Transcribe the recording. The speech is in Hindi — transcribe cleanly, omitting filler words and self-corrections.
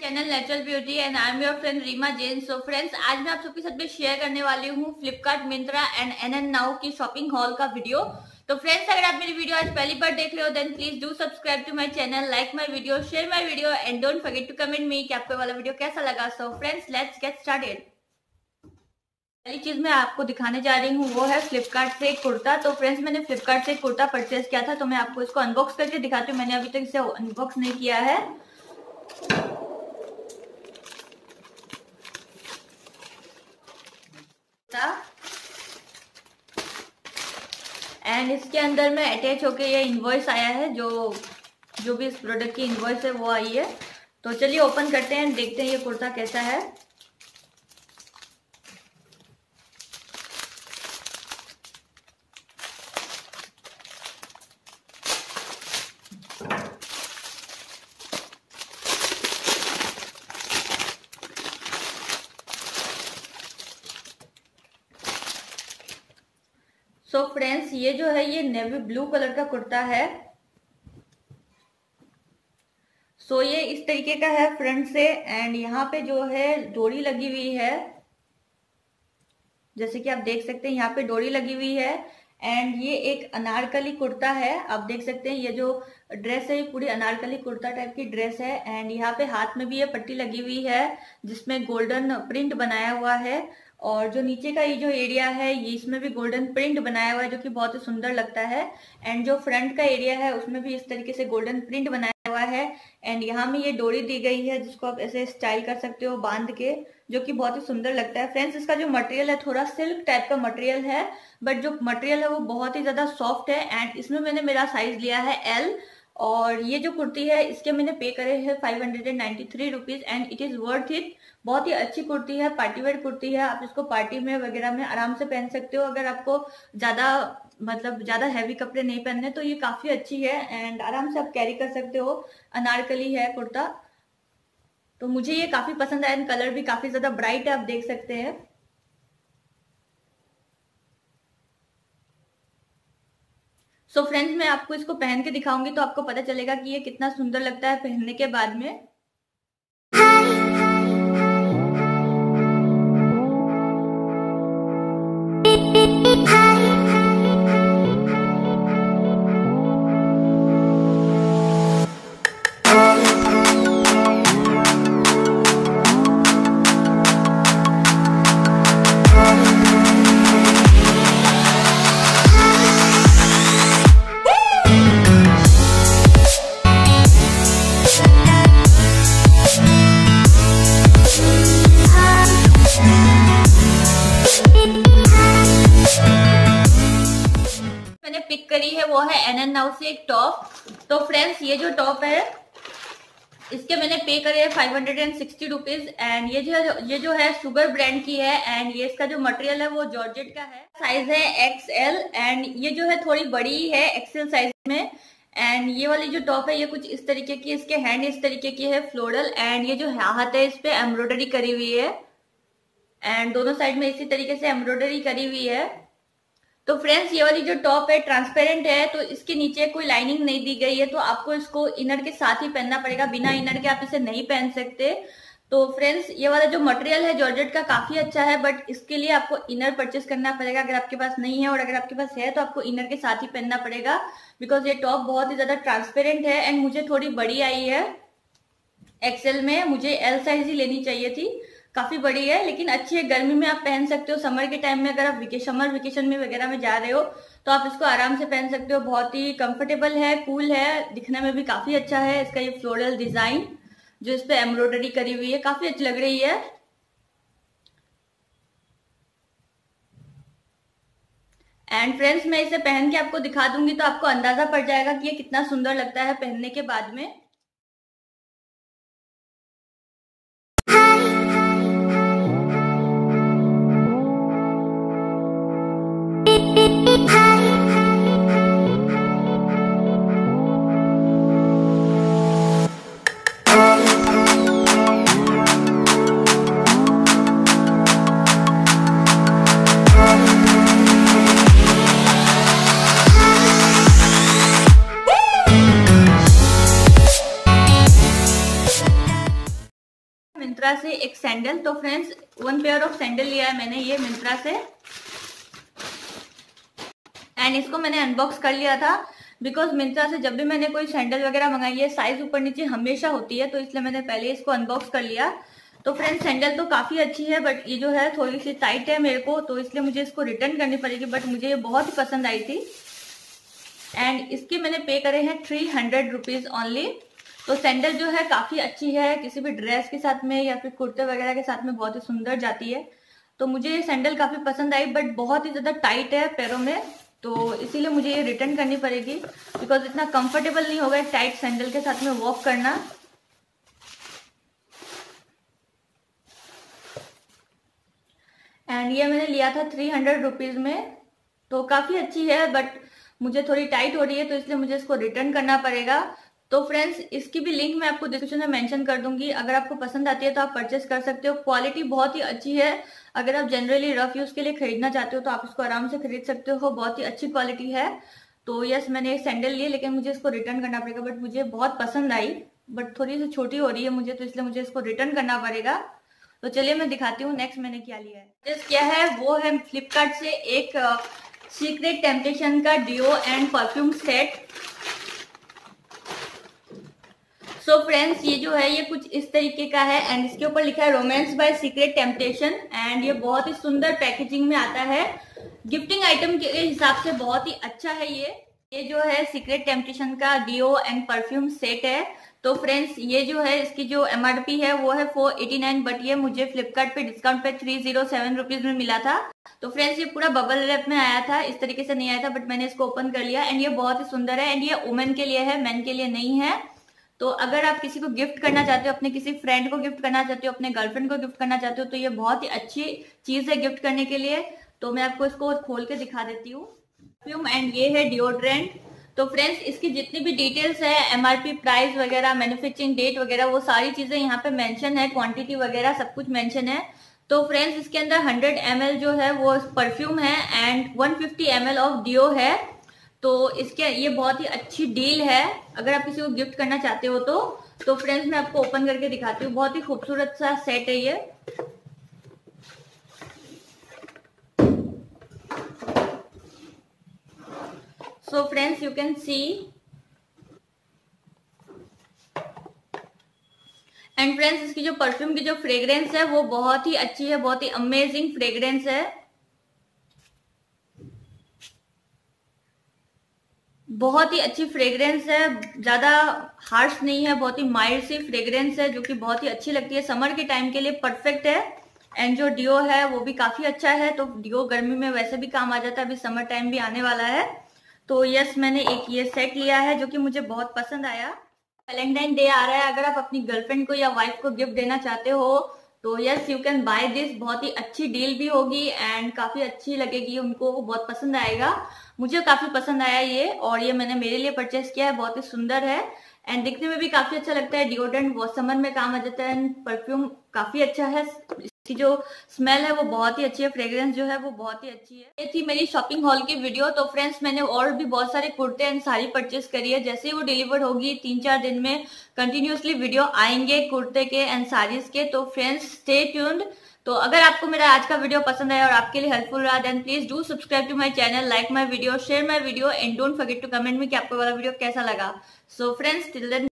Channel natural beauty and I am your friend Reema Jain. So friends, आज मैं आप सबके साथ में शेयर करने वाली हूँ Flipkart, Myntra and NN now की शॉपिंग हॉल का वीडियो। तो फ्रेंड्स, अगर आप मेरी वीडियो आज पहली बार देख रहे हो then please do subscribe to my channel, like my video, share my video and don't forget to comment me कि आपको वाला वीडियो कैसा लगा। So friends, let's get started. पहली चीज मैं आपको दिखाने जा रही हूँ वो है फ्लिपकार्ट से एक कुर्ता। तो फ्रेंड्स, मैंने फ्लिपकार्ट से एक कुर्ता परचेज किया था, तो मैं आपको इसको अनबॉक्स करके दिखाती हूँ। मैंने अभी तक इसे अनबॉक्स नहीं किया है। एंड इसके अंदर में अटैच होके ये इनवॉइस आया है, जो भी इस प्रोडक्ट की इनवॉइस है वो आई है। तो चलिए ओपन करते हैं, देखते हैं ये कुर्ता कैसा है। सो फ्रेंड्स, ये जो है ये नेवी ब्लू कलर का कुर्ता है। सो ये इस तरीके का है फ्रंट से, एंड यहाँ पे जो है डोरी लगी हुई है, जैसे कि आप देख सकते हैं यहाँ पे डोरी लगी हुई है। एंड ये एक अनारकली कुर्ता है, आप देख सकते हैं ये जो ड्रेस है ये पूरी अनारकली कुर्ता टाइप की ड्रेस है। एंड यहाँ पे हाथ में भी ये पट्टी लगी हुई है जिसमें गोल्डन प्रिंट बनाया हुआ है, और जो नीचे का ये जो एरिया है ये इसमें भी गोल्डन प्रिंट बनाया हुआ है जो कि बहुत ही सुंदर लगता है। एंड जो फ्रंट का एरिया है उसमें भी इस तरीके से गोल्डन प्रिंट बनाया हुआ है। एंड यहाँ में ये डोरी दी गई है जिसको आप ऐसे स्टाइल कर सकते हो बांध के, जो कि बहुत ही सुंदर लगता है। फ्रेंड्स, इसका जो मटेरियल है थोड़ा सिल्क टाइप का मटेरियल है, बट जो मटेरियल है वो बहुत ही ज्यादा सॉफ्ट है। एंड इसमें मैंने मेरा साइज लिया है एल, और ये जो कुर्ती है इसके मैंने पे करे हैं 593 rupees and it is worth it. बहुत ही अच्छी कुर्ती है, पार्टी वेयर कुर्ती है। आप इसको पार्टी में वगैरह में आराम से पहन सकते हो। अगर आपको ज्यादा हैवी कपड़े नहीं पहनने तो ये काफी अच्छी है एंड आराम से आप कैरी कर सकते हो। अनारकली है कुर्ता, तो मुझे ये काफी पसंद आया। कलर भी काफी ज्यादा ब्राइट है, आप देख सकते हैं। सो फ्रेंड्स, मैं आपको इसको पहन के दिखाऊंगी तो आपको पता चलेगा कि ये कितना सुंदर लगता है पहनने के बाद में। पिक करी है वो है एनएन नाउ से एक टॉप। तो फ्रेंड्स, ये जो टॉप है इसके मैंने पे करे है 560 रुपीज। एंड ये जो है शुगर ब्रांड की है। एंड ये इसका जो मटेरियल है वो जॉर्जेट का है। साइज है एक्सएल, एंड ये जो है थोड़ी बड़ी है एक्सएल साइज में। एंड ये वाली जो टॉप है ये कुछ इस तरीके की, इसके हैंड इस तरीके की है फ्लोरल। एंड ये जो हाथ है इस पे एम्ब्रॉयडरी करी हुई है, एंड दोनों साइड में इसी तरीके से एम्ब्रॉयडरी करी हुई है। तो फ्रेंड्स, ये वाली जो टॉप है ट्रांसपेरेंट है, तो इसके नीचे कोई लाइनिंग नहीं दी गई है, तो आपको इसको इनर के साथ ही पहनना पड़ेगा। बिना इनर के आप इसे नहीं पहन सकते। तो फ्रेंड्स, ये वाला जो मटेरियल है जॉर्जेट का काफी अच्छा है, बट इसके लिए आपको इनर परचेस करना पड़ेगा अगर आपके पास नहीं है, और अगर आपके पास है तो आपको इनर के साथ ही पहनना पड़ेगा, बिकॉज ये टॉप बहुत ही ज्यादा ट्रांसपेरेंट है। एंड मुझे थोड़ी बड़ी आई है एक्सएल में, मुझे एल साइज ही लेनी चाहिए थी। काफी बड़ी है लेकिन अच्छी है, गर्मी में आप पहन सकते हो। समर के टाइम में अगर आप समर वेकेशन में वगैरह में जा रहे हो तो आप इसको आराम से पहन सकते हो। बहुत ही कंफर्टेबल है, कूल है, दिखने में भी काफी अच्छा है। इसका ये फ्लोरल डिजाइन जो इस पे एम्ब्रॉयडरी करी हुई है काफी अच्छी लग रही है। एंड फ्रेंड्स, मैं इसे पहन के आपको दिखा दूंगी तो आपको अंदाजा पड़ जाएगा कि ये कितना सुंदर लगता है पहनने के बाद में। मिंत्रा से एक सैंडल। तो फ्रेंड्स 1 पेयर ऑफ सैंडल लिया है मैंने ये मिंत्रा से, एंड इसको मैंने अनबॉक्स कर लिया था बिकॉज मिंत्रा से जब भी मैंने कोई सैंडल वगैरह मंगाई है साइज ऊपर नीचे हमेशा होती है, तो इसलिए मैंने पहले इसको अनबॉक्स कर लिया। तो फ्रेंड्स सैंडल तो काफी अच्छी है, बट ये जो है थोड़ी सी टाइट है मेरे को, तो इसलिए मुझे इसको रिटर्न करनी पड़ेगी, बट मुझे ये बहुत ही पसंद आई थी। एंड इसके मैंने पे करे हैं 300 रुपीज ओनली। तो सैंडल जो है काफी अच्छी है, किसी भी ड्रेस के साथ में या फिर कुर्ते वगैरह के साथ में बहुत ही सुंदर जाती है। तो मुझे ये सैंडल काफी पसंद आई, बट बहुत ही ज्यादा टाइट है पैरों में, तो इसीलिए मुझे ये रिटर्न करनी पड़ेगी बिकॉज इतना कंफर्टेबल नहीं होगा टाइट सैंडल के साथ में वॉक करना। एंड ये मैंने लिया था 300 रुपीज में, तो काफी अच्छी है, बट मुझे थोड़ी टाइट हो रही है, तो इसलिए मुझे इसको रिटर्न करना पड़ेगा। तो फ्रेंड्स इसकी भी लिंक मैं आपको डिस्क्रिप्शन में मेंशन कर दूंगी, अगर आपको पसंद आती है तो आप परचेस कर सकते हो। क्वालिटी बहुत ही अच्छी है, अगर आप जनरली रफ यूज के लिए खरीदना चाहते हो तो आप इसको आराम से खरीद सकते हो, बहुत ही अच्छी क्वालिटी है। तो यस मैंने एक सैंडल लिए, लेकिन मुझे इसको रिटर्न करना पड़ेगा, बट मुझे बहुत पसंद आई, बट थोड़ी सी छोटी हो रही है मुझे, तो इसलिए मुझे इसको रिटर्न करना पड़ेगा। तो चलिए मैं दिखाती हूँ नेक्स्ट मैंने क्या लिया है। क्या है वो है फ्लिपकार्ट से एक सीक्रेट टेम्पटेशन का deo and perfume set. So friends ये जो है ये कुछ इस तरीके का है, एंड इसके ऊपर लिखा है romance by Secret Temptation, and ये बहुत ही सुंदर पैकेजिंग में आता है। गिफ्टिंग आइटम के हिसाब से बहुत ही अच्छा है ये जो है सीक्रेट टेम्पटेशन का डिओ एंड परफ्यूम सेट है। तो फ्रेंड्स ये जो है इसकी जो एमआरपी है वो है 489, बट ये मुझे फ्लिपकार्ट पे डिस्काउंट पे 307 रुपीज में मिला था। तो फ्रेंड्स ये पूरा बबल रैप में आया था, इस तरीके से नहीं आया था, बट मैंने इसको ओपन कर लिया, एंड ये बहुत ही सुंदर है, एंड ये वुमेन के लिए है, मेन के लिए नहीं है। तो अगर आप किसी को गिफ्ट करना चाहते हो, अपने किसी फ्रेंड को गिफ्ट करना चाहते हो, अपने गर्लफ्रेंड को गिफ्ट करना चाहते हो, तो ये बहुत ही अच्छी चीज है गिफ्ट करने के लिए। तो मैं आपको इसको खोल के दिखा देती हूँ। एंड ये है डिओड्रेंट। तो फ्रेंड्स इसकी जितनी भी डिटेल्स है, एमआरपी, प्राइस वगैरह, मैन्युफैक्चरिंग डेट वगैरह, वो सारी चीजें यहाँ पे मेंशन है, क्वांटिटी वगैरह सब कुछ मेंशन है। तो फ्रेंड्स इसके अंदर 100 ml जो है वो परफ्यूम है, एंड 150 ml ऑफ डिओ है। तो इसके ये बहुत ही अच्छी डील है अगर आप किसी को गिफ्ट करना चाहते हो तो फ्रेंड्स मैं आपको ओपन करके दिखाती हूँ, बहुत ही खूबसूरत सा सेट है ये। So friends you can see, and friends इसकी जो परफ्यूम की जो फ्रेग्रेंस है वो बहुत ही अच्छी है, बहुत ही अमेजिंग फ्रेग्रेंस है, बहुत ही अच्छी फ्रेग्रेंस है, ज्यादा हार्श नहीं है, बहुत ही माइल्ड सी फ्रेग्रेंस है जो कि बहुत ही अच्छी लगती है, समर के टाइम के लिए परफेक्ट है। एंड जो डिओ है वो भी काफी अच्छा है, तो डिओ गर्मी में वैसे भी काम आ जाता है, अभी समर टाइम भी आने वाला है। तो यस मैंने एक ये सेट लिया है जो कि मुझे बहुत पसंद आया। वैलेंटाइन डे आ रहा है, अगर आप अपनी गर्लफ्रेंड को या वाइफ को गिफ्ट देना चाहते हो तो yes you can buy this, बहुत ही अच्छी डील भी होगी एंड काफी अच्छी लगेगी उनको, बहुत पसंद आएगा। मुझे काफी पसंद आया ये, और ये मैंने मेरे लिए परचेस किया है, बहुत ही सुंदर है एंड दिखने में भी काफी अच्छा लगता है। डिओड्रेंट वो समर में काम आ जाता है, एंड परफ्यूम काफी अच्छा है, इसकी जो स्मेल है वो बहुत ही अच्छी है, फ्रेग्रेंस जो है वो बहुत ही अच्छी है। ये थी मेरी शॉपिंग हॉल की वीडियो। तो फ्रेंड्स मैंने और भी बहुत सारे कुर्ते एंड साड़ी परचेस करी है, जैसे ही वो डिलीवर होगी 3-4 दिन में कंटिन्यूसली वीडियो आएंगे कुर्ते के एंड साड़ीज के। तो फ्रेंड्स स्टे ट्यून्ड। तो अगर आपको मेरा आज का वीडियो पसंद आया और आपके लिए हेल्पफुल रहा then please do subscribe to my channel, like my video, share my video and don't forget to comment में कि आपको वाला वीडियो कैसा लगा। So friends till then